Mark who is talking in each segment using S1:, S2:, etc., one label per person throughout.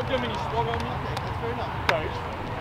S1: Dominique.
S2: Fair enough.
S1: Thanks.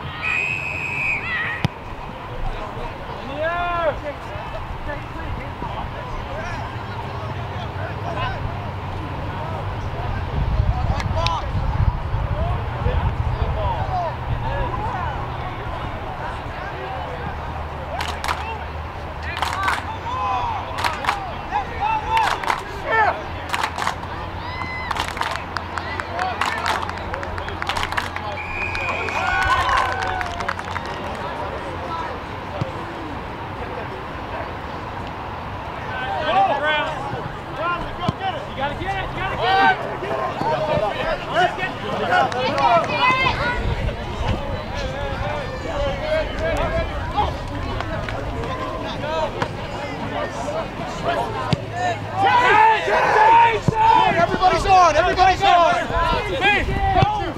S2: Everybody's on! Everybody's on!
S1: Hey, go!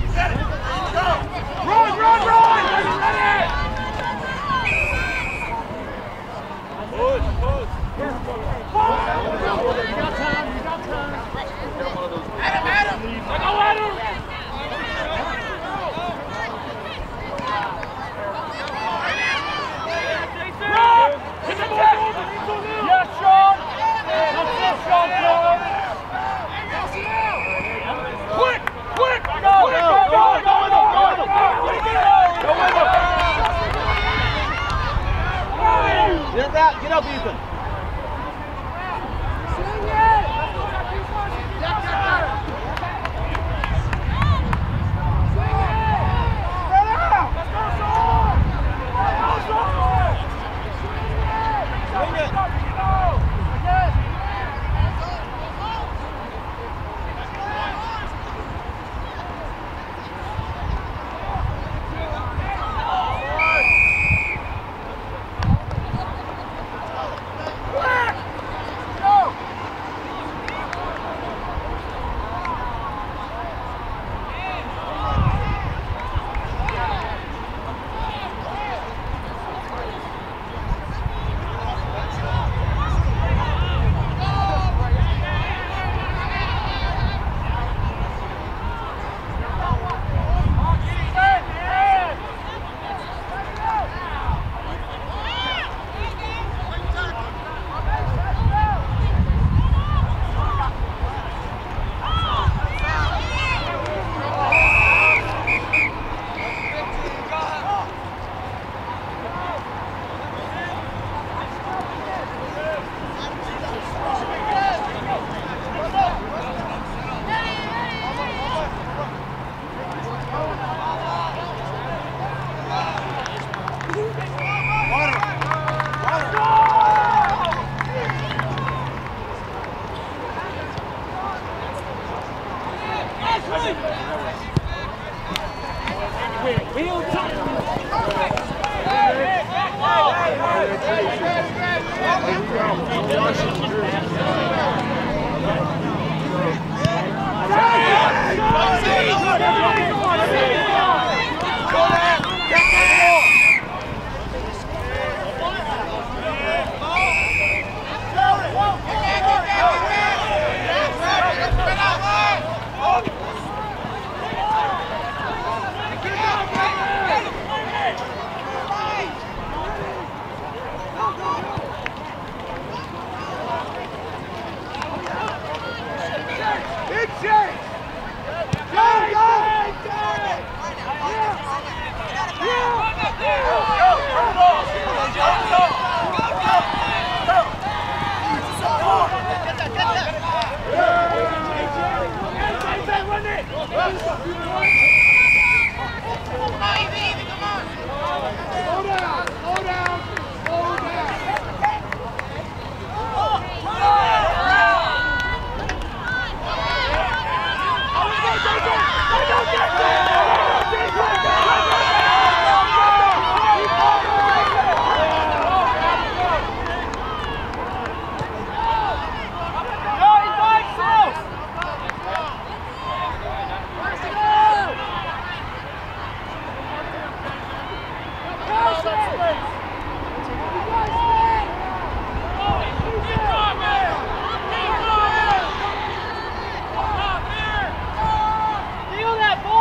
S1: Run, run, run! Push, push. You got time, you got time. Adam! Go, Adam! Run! Hit the ball! Yes, Sean! Yes, Sean, Sean! Quick! Quick! Go! Go! Go! Go with him! Go with him! Go with him!
S2: Get up, Ethan.
S3: Feel that ball!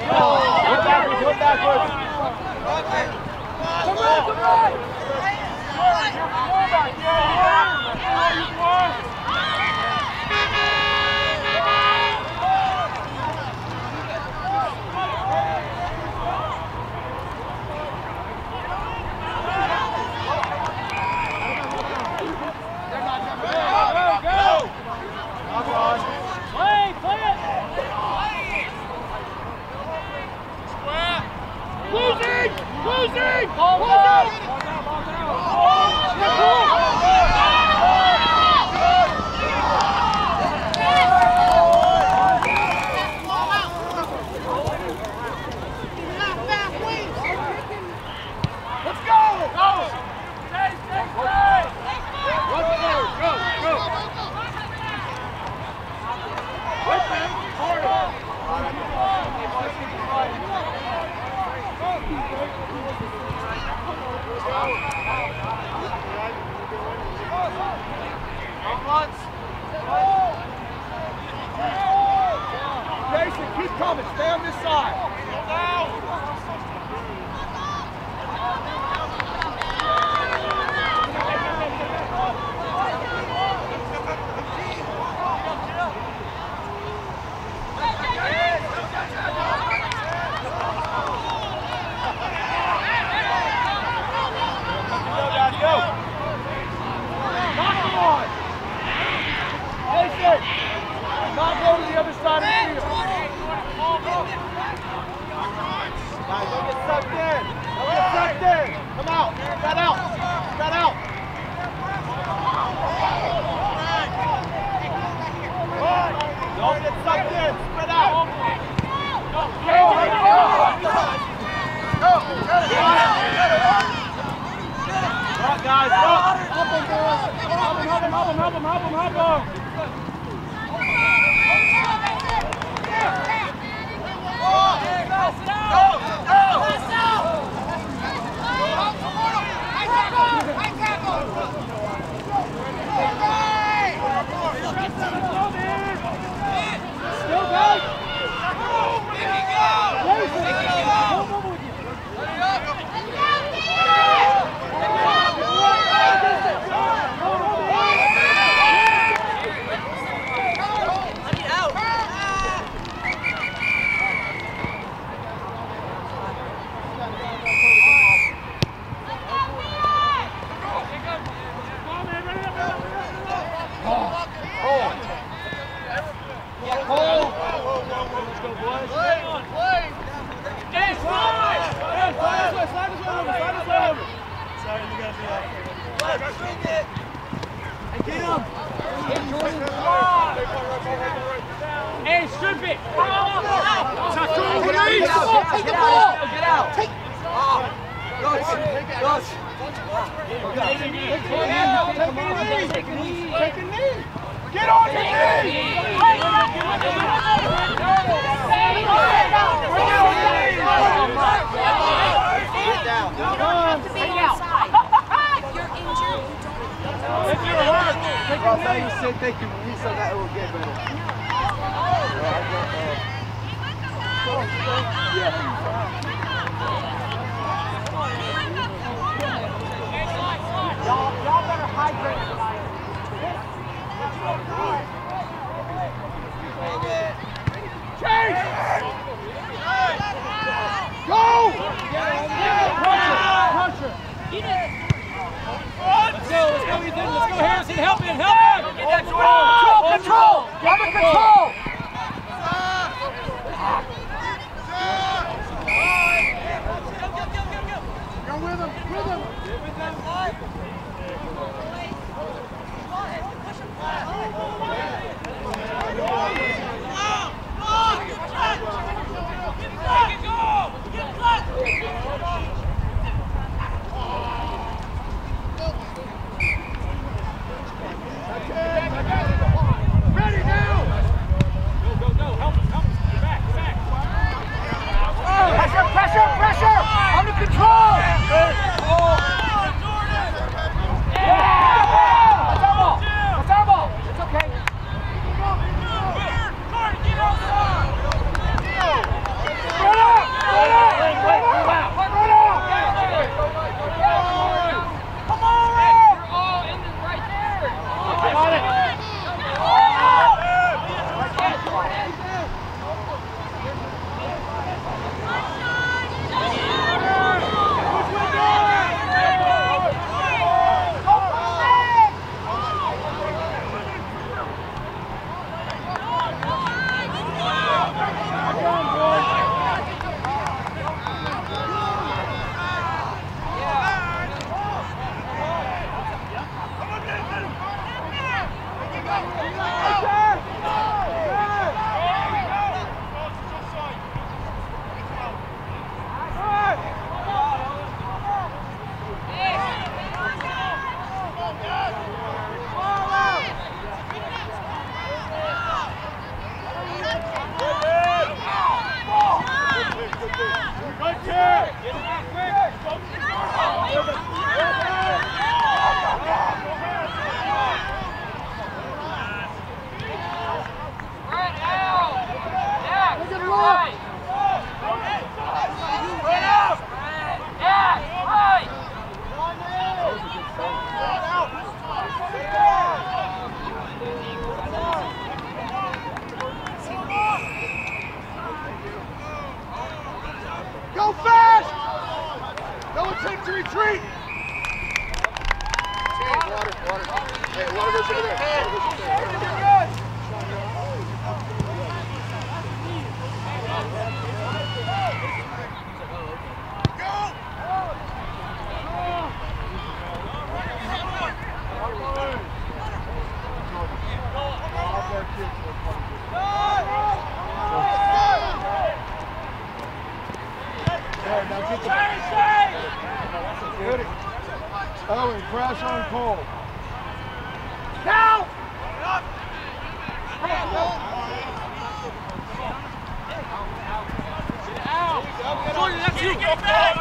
S2: Look backwards.
S1: Come on! Losing! Hold up! Let's go! Go! Stay! Jason, keep coming. Stay on this side. Not go to the other side of the field.
S2: Guys, don't get sucked in. Don't get sucked in. Come out. Spread out. Spread out. Don't get sucked in. Spread out. Go, guys. Go. Help him. Hey, strip it! Take the ball! Get out! Take a knee! Get on your knees! Get down.
S3: You don't have to be outside. If you're injured, you don't.
S1: If you're hurt, take a knee!
S2: You said thank you. He said that it will get better.
S1: Y'all better hydrate tonight. Chase! Go! Pressure! Let's go, Ethan. Let's go, Harrison. Help him! Get that control! Get the control! Go with him! Ready now! Go! Help us! Get back! Pressure! Under control! That's our ball! It's okay. Get outside!
S2: Owen, crash on Cole.
S1: Now! Jordan, that's you! Get back!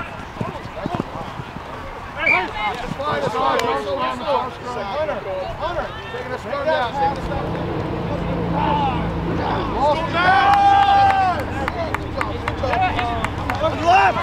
S2: Hunter, taking a start out. Left!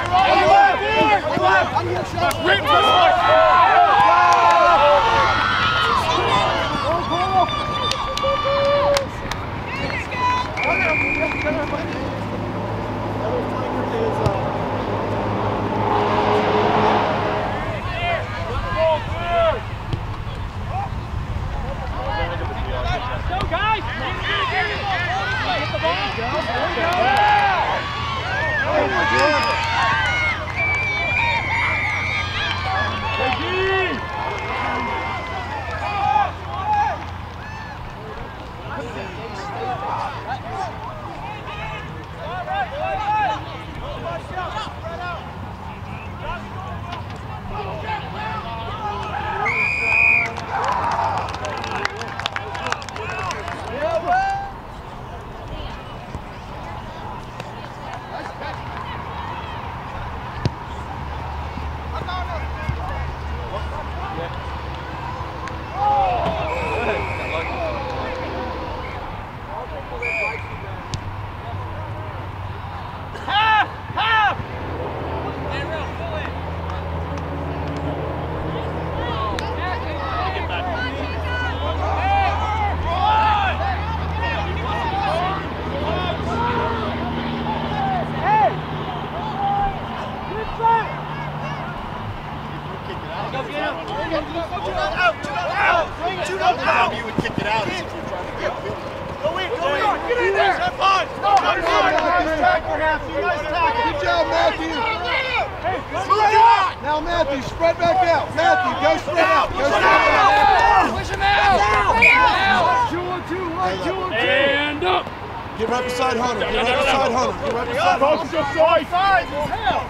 S2: Now Matthew, spread back out. Matthew, go spread out. Go spread out.
S1: Push him out. 2-on-2. And up.
S2: Get right beside Hunter. Get right beside Hunter. Get right beside Hunter.
S1: Focus your sides. Hell.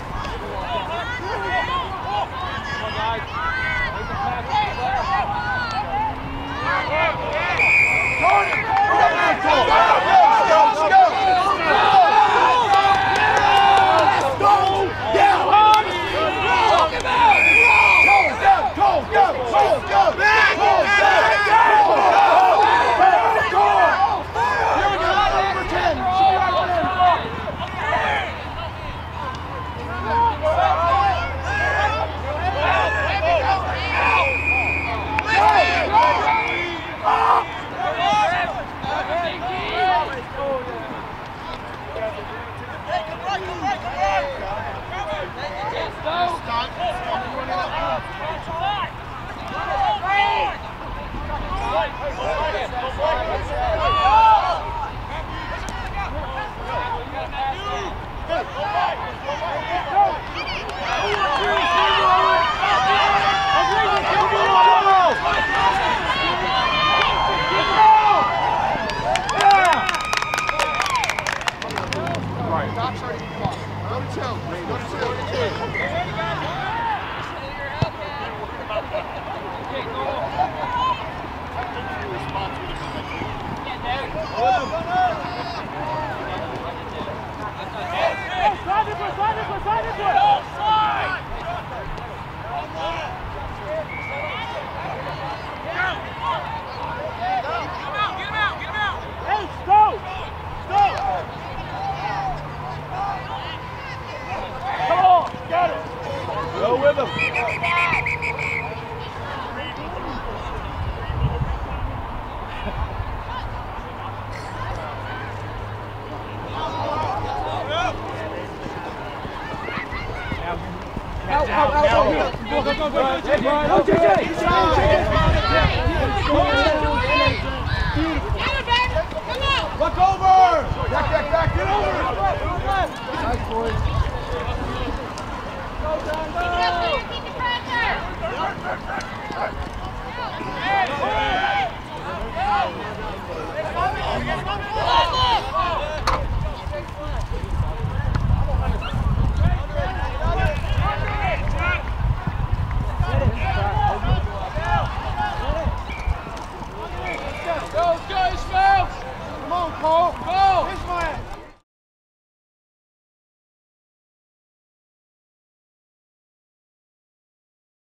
S2: Look over! Back, get over! Nice, boys. Go, John, go!